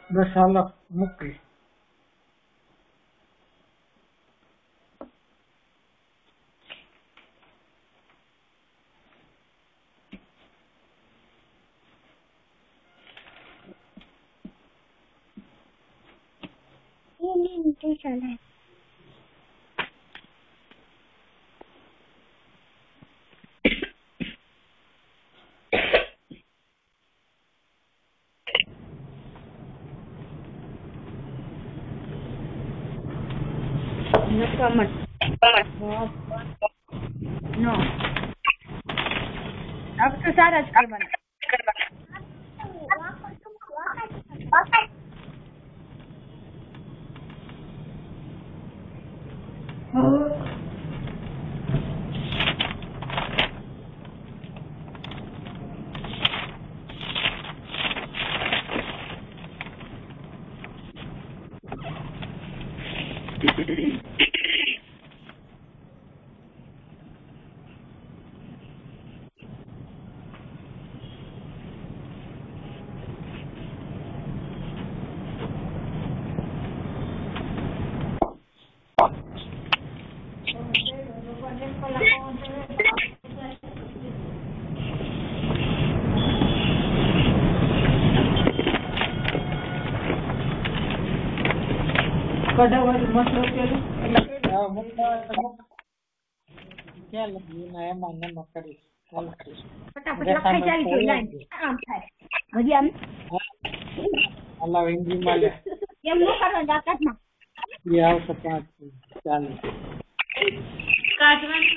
બસ હાલો મૂકી. No comment. No. अब तो सारा જ કરવાના. કઢાવવાનો મસલો કેલો ક્યાં લખ્યું ના એમાં નમક કરીશ ફટાફટ લખાઈ જાય છે લાઈન આમ થાય હજી આમ અલા ઇન્દ્રી માલે કેમ નો કરવાનું આકાશમાં એ આવશે 5 ચાલે કાઢવાનું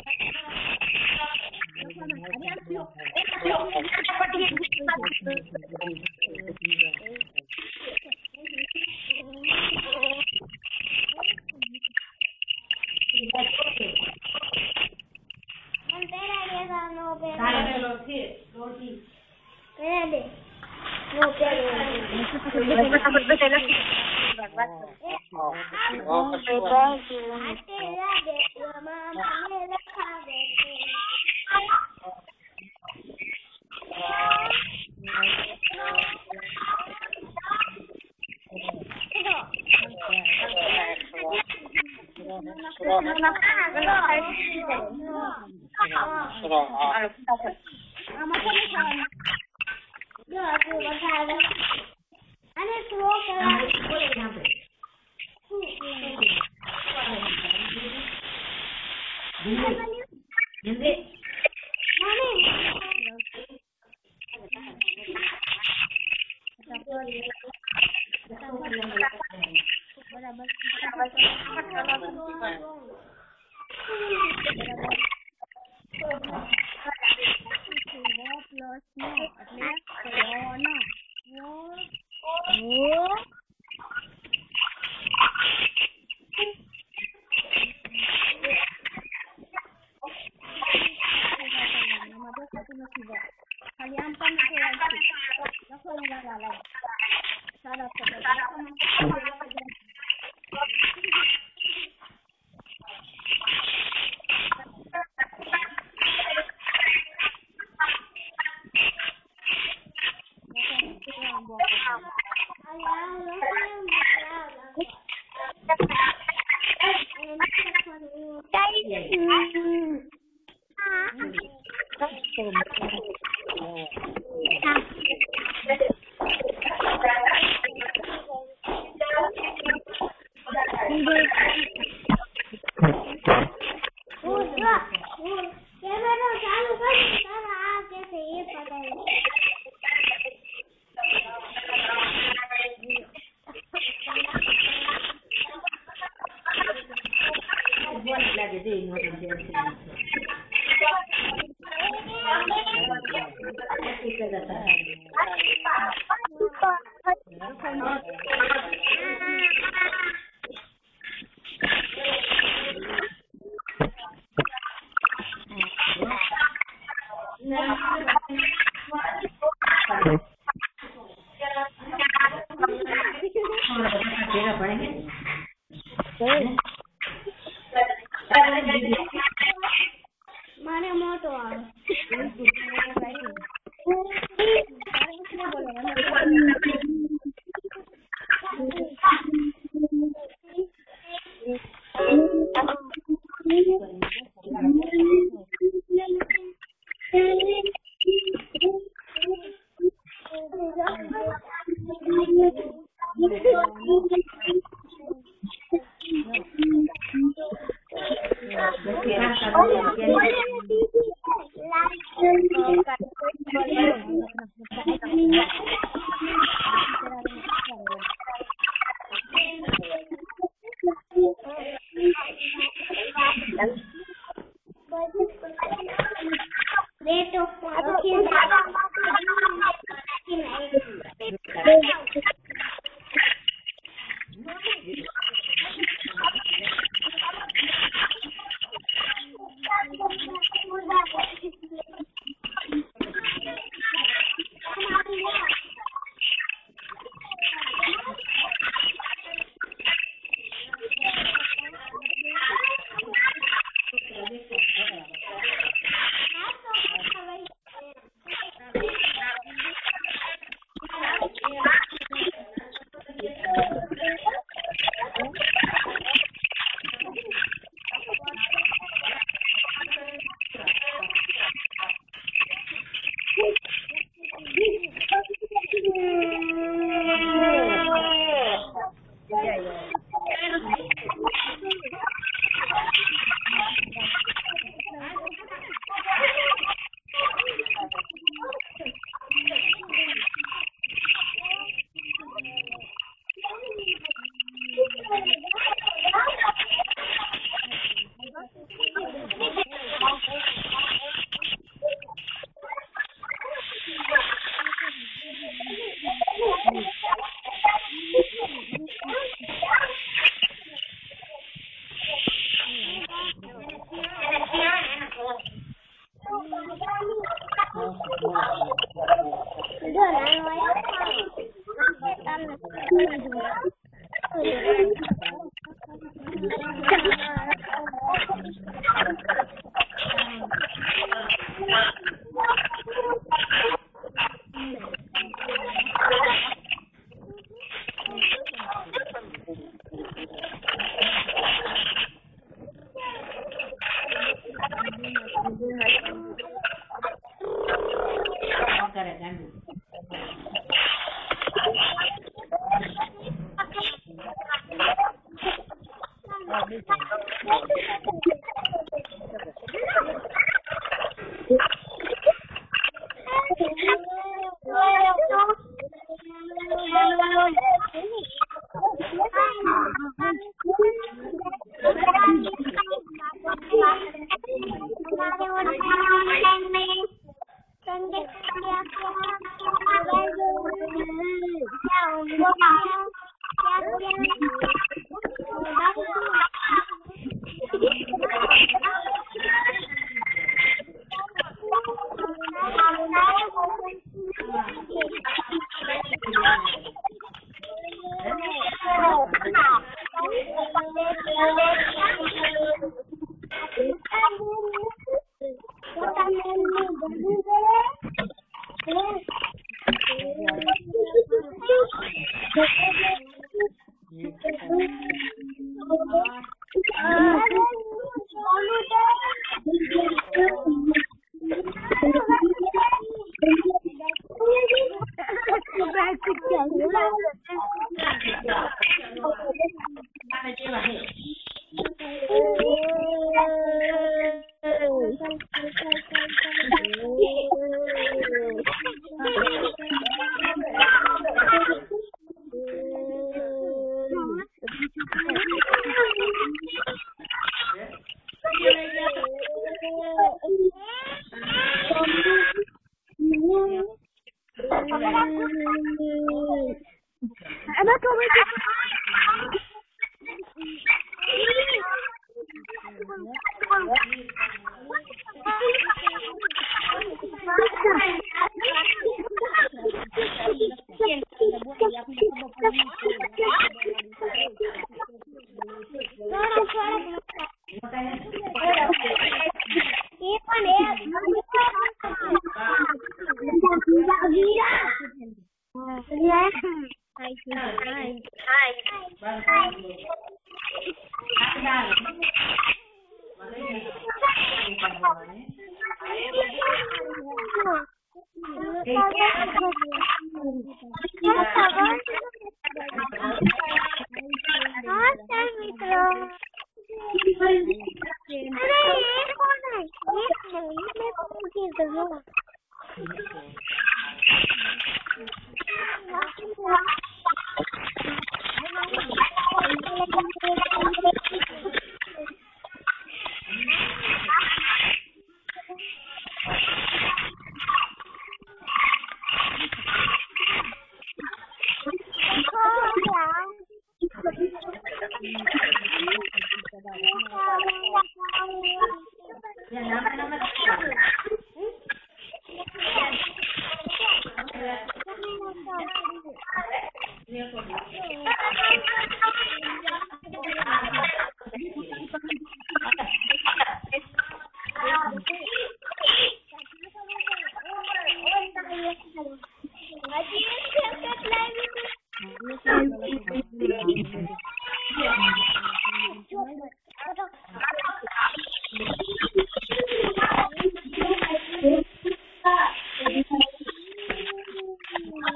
મને મોટો આવે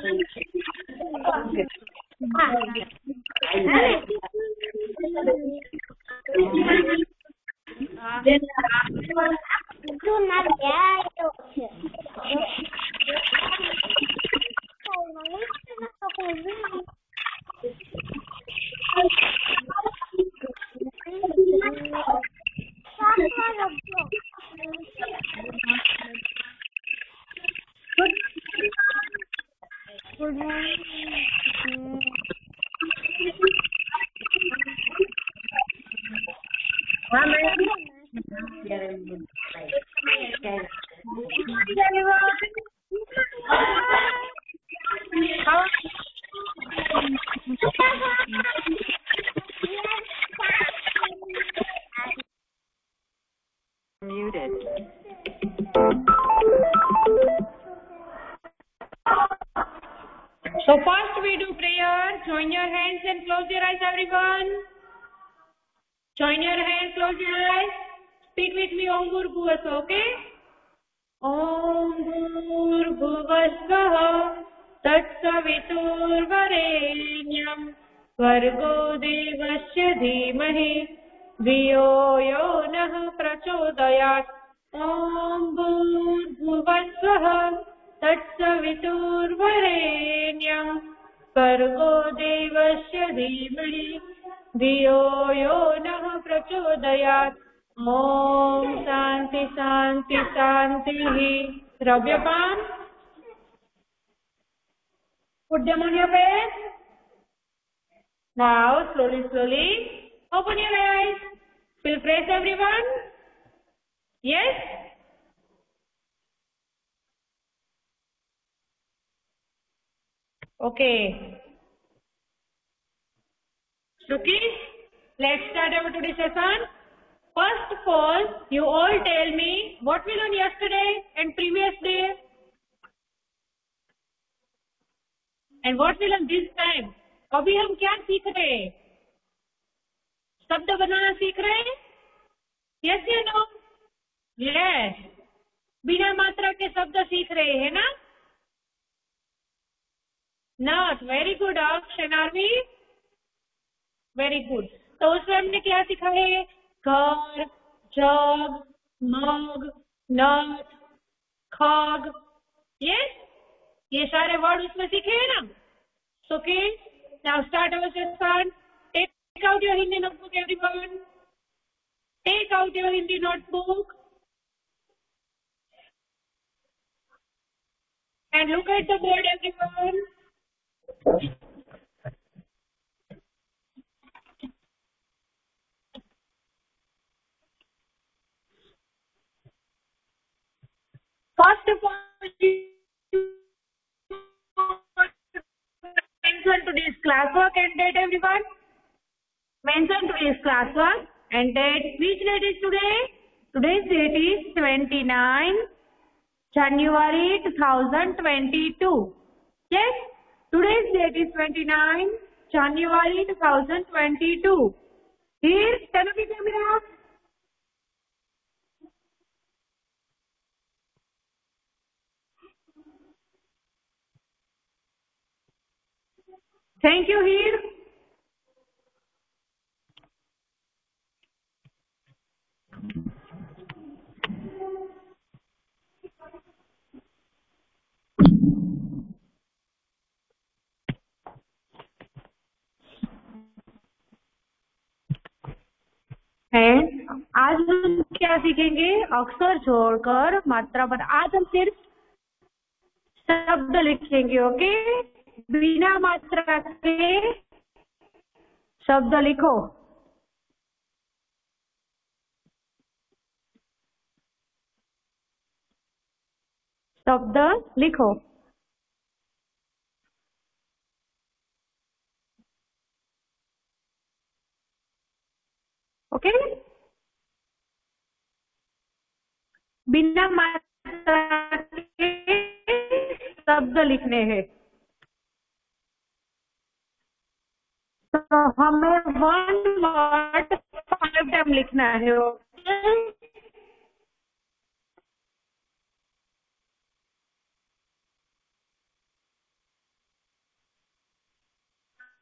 Muted. So first we do prayer. Join your hands and close your eyes, everyone. Join your hands, close your eyes. Speak with me, Om Bhurbhuvasvaha, okay? Om Bhurbhuvasvaha Tatsaviturvarenyam Vargo Devasya Dhimahi Dhiyo Yo Nah Prachodayat. Om Bhurbhuvasvaha Tatsaviturvarenyam Vargo Devasya Dhimahi Dhiyo Yo Nah Prachodayat. Om Shanti Shanti Shanti. Rub your palms. Put them on your face. Now slowly open your eyes. Feel fresh, everyone. Yes? Okay. Shruti, let's start our today's session. First of all, you all tell me what we learned yesterday and previous day, and what we learned this time. अभी हम क्या सीख रहे हैं? शब्द बनाना सीख रहे हैं? Yes या no? Yes. बिना मात्रा के शब्द सीख रहे हैं ना? Not. Very good option, are we? Very good. तो उसमें हमने क्या सीखा है? घर, जग, मग, नट, खग, yes? ये सारे वर्ड उसमें सीखे हैं ना? Okay. Now start our session. Take out your Hindi notebook, everyone. Take out your Hindi notebook. And look at the board, everyone. First of all, mention today's classwork and date, everyone. Mention today's classwork and date. Which date is today? Today's date is 29 January 2022. Yes? Today's date is 29 January 2022. Here, turn on the camera. Thank you, here. आज हम क्या सीखेंगे? अक्षर जोड़कर मात्रा बना. आज हम सिर्फ शब्द लिखेंगे. ओके? बिना मात्रा के शब्द लिखो. शब्द लिखो. ओके? बिना मात्रा के शब्द लिखने हैं. तो हमें 1 word 5 टाइम लिखना है.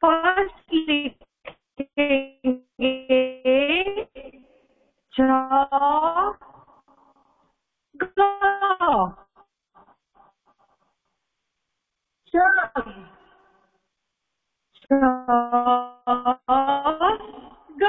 फर्स्ट लिखेंगे ज ग जग ज ग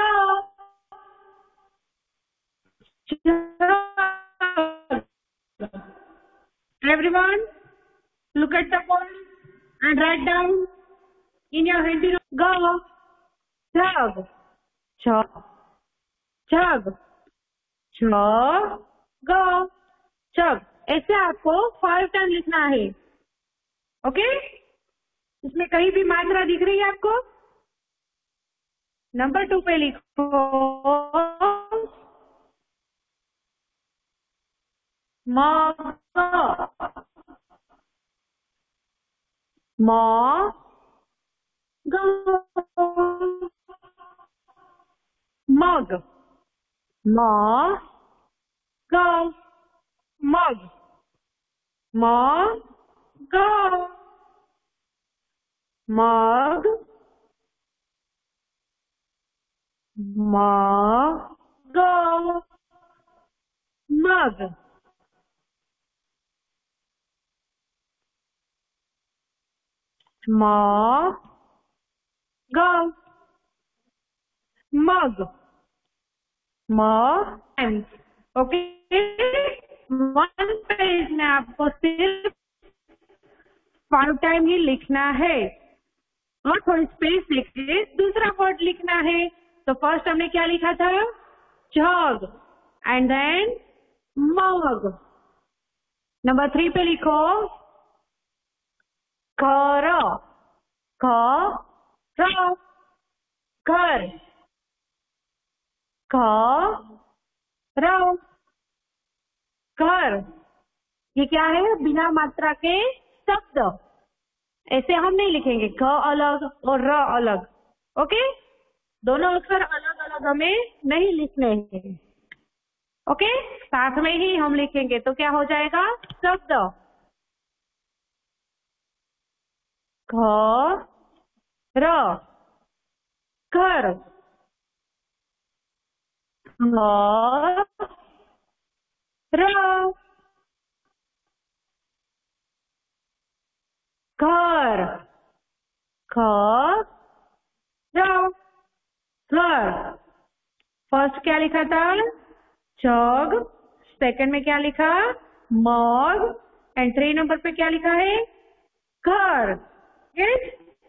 jug. Everyone, look at the board and write down in your handy note. Go. Jug. Jug. Jug. Jug. Go. Jug. ऐसे आपको 5 टाइम लिखना है. ओके? इसमें कहीं भी मात्रा दिख रही है आपको? नंबर 2 पे लिखो mug mug mug mug mug mug mug mug mug mug mug mug okay. 1 page में आपको सिर्फ 5 टाइम ही लिखना है और थोड़ी स्पेस लिखिए. दूसरा वर्ड लिखना है. तो फर्स्ट हमने क्या लिखा था? Jug and then mug. Number 3 पे लिखो घर घर घर घर घर. ये क्या है? बिना मात्रा के शब्द. ऐसे हम नहीं लिखेंगे. घ अलग और र अलग. ओके? दोनों अक्षर अलग अलग हमें नहीं लिखने हैं. ओके? साथ में ही हम लिखेंगे तो क्या हो जाएगा? शब्द. घ र घर र घर घर. फर्स्ट क्या लिखा था? जग. सेकंड में क्या लिखा? मग. एंड 3 नंबर पे क्या लिखा है? घर. Yes.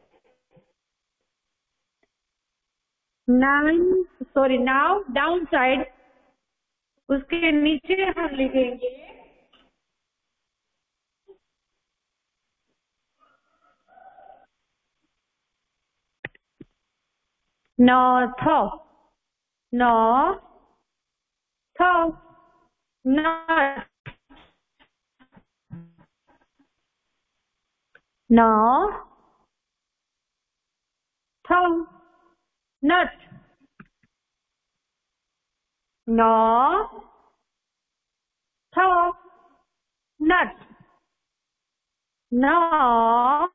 9 sorry now down side उसके नीचे हम लिखेंगे north north north north nut north nut north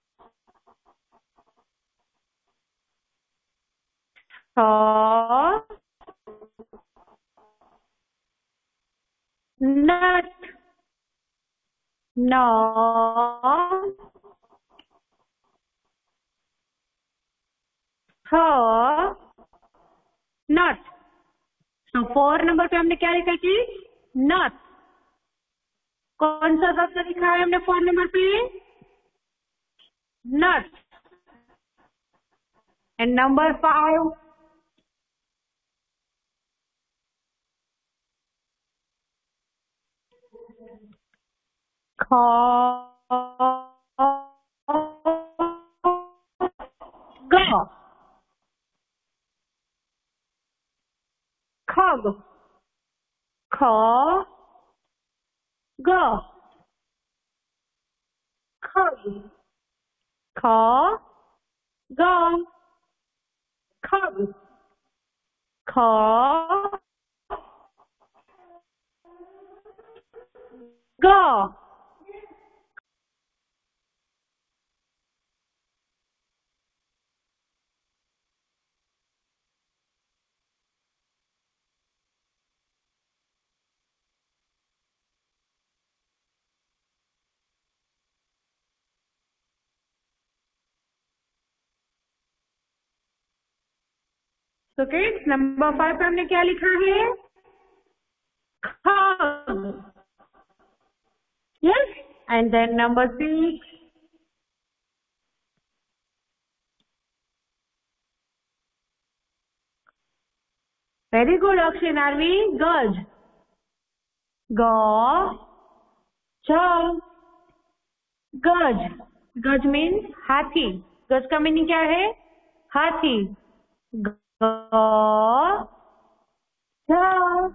nut north नट. तो 4 नंबर पे हमने क्या लिखा कि नट. कौन सा शब्द लिखा है हमने 4 नंबर पे? नट. एंड नंबर 5 ख ग खग ख ग खग ख ग खग ख ग. तो किड्स नंबर 5 पे हमने क्या लिखा है? खग. Yes, and then number 6. Very good, Akshay. Narvi. Gaj. Ga. Cha. Gaj. Gaj means हाथी. गज का मीनिंग क्या है? हाथी. गा. चा.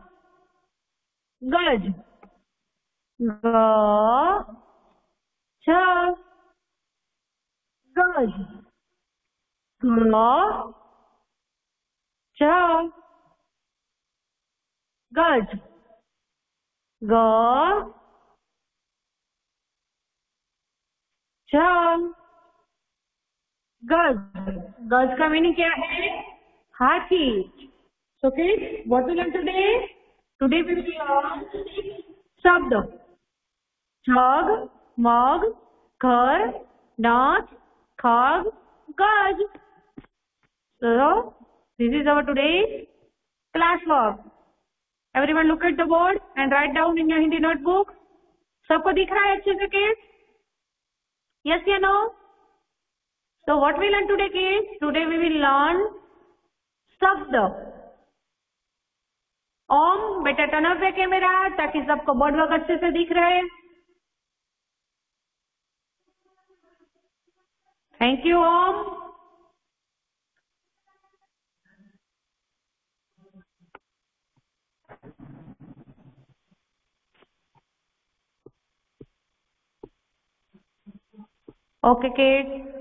गज. गा. चा. गज. गा. चा. गज. गा. चा. गज. गज का मीनिंग क्या है? हाथी. So kids, what we learn today? Today we will learn शब्द. छग, मग, घर, नाच, खग, गज. So this is our today's class work. Everyone look at the board and write down in your Hindi notebook. सबको दिख रहा है अच्छे से kids? Yes या no? So what we learn today kids? Today we will learn शब्द. ओम बेटा turn off है कैमरा ताकि सबको बोर्ड वर्क अच्छे से दिख रहे. Thank you Om. Okay kids.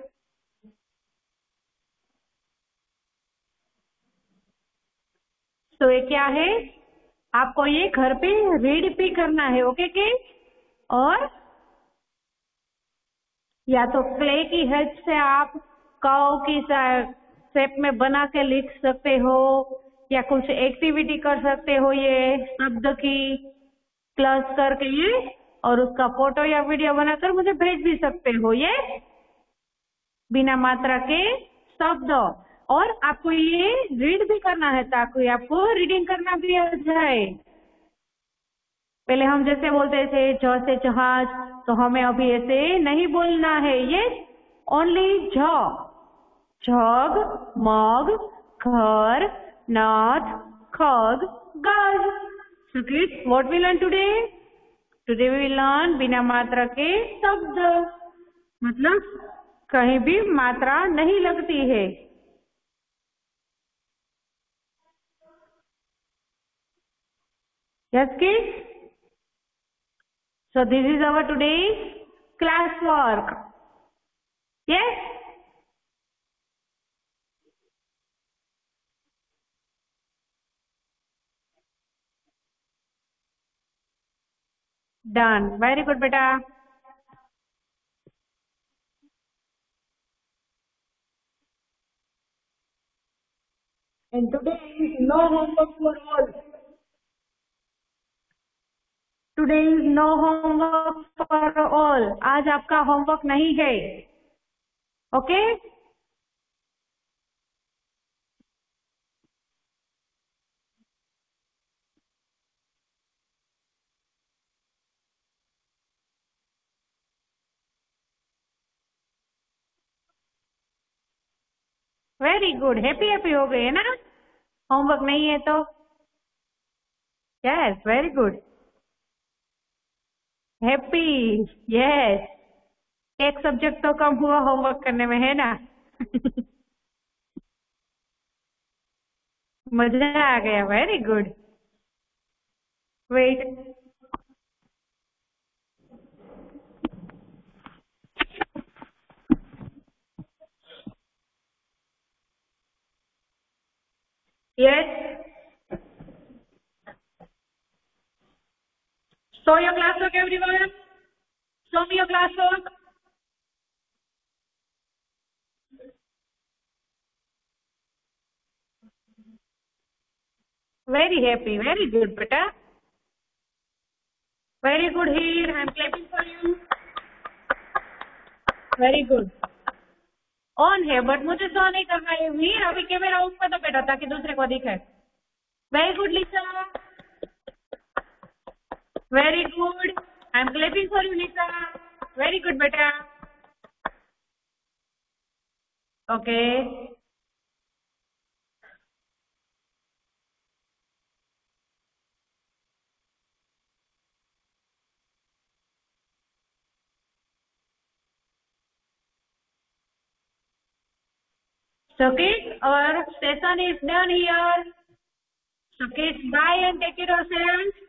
तो ये क्या है? आपको ये घर पे रीड भी करना है. Okay kids. और या तो क्ले की हेल्प से आप काऊ की शेप में बना के लिख सकते हो या कुछ एक्टिविटी कर सकते हो. ये शब्द की प्लस करके ये और उसका फोटो या वीडियो बनाकर मुझे भेज भी सकते हो. ये बिना मात्रा के शब्द. और आपको ये रीड भी करना है ताकि आपको रीडिंग करना भी आ जाए. पहले हम जैसे बोलते थे ज से जहाज, तो हमें अभी ऐसे नहीं बोलना है. ये ओनली झ. झग, मग, घर, नाथ, खग, गज. So kids, what we learn today? Today we learn बिना मात्रा के शब्द. मतलब कहीं भी मात्रा नहीं लगती है. Yes kids? So this is our today's class work. Yes? Done. Very good beta. And today is no homework for all. Today is no homework for all. आज आपका होमवर्क नहीं है. ओके? Very good. हैप्पी हो गए ना? Homework नहीं है तो. Yes, very good. Happy. Yes. एक सब्जेक्ट तो कम हुआ होमवर्क करने में, है ना? मजा आ गया. Very good. Wait. Yes. Show your classwork, everyone. Show me your classwork. Very happy. Very good, beta. Very good here. I am clapping for you. Very good. On है बट मुझे शो नहीं करना है। वीर अभी कैमरा ऑफ कर दो बेटा ताकि दूसरे को दिखे। Very good Lisa, very good. I am clapping for you Lisa. Very good बेटा। Okay so kids, our session is done here. So kids, bye and take care of yourselves.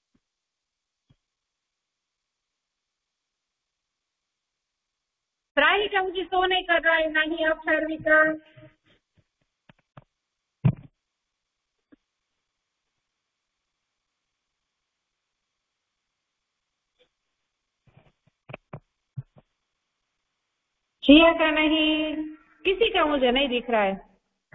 Prahika मुझे show नहीं कर रहा है, ना ही आप सर्विका। जिया का नहीं, किसी का मुझे नहीं दिख रहा है।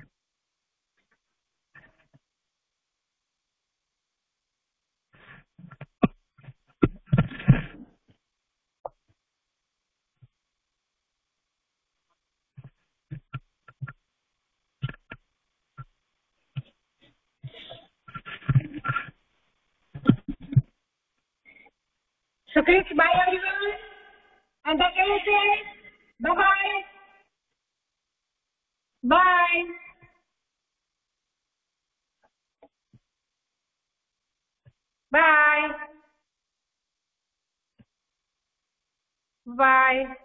So kids, bye everyone and take care of yourselves. Bye bye. Bye. Bye. Bye.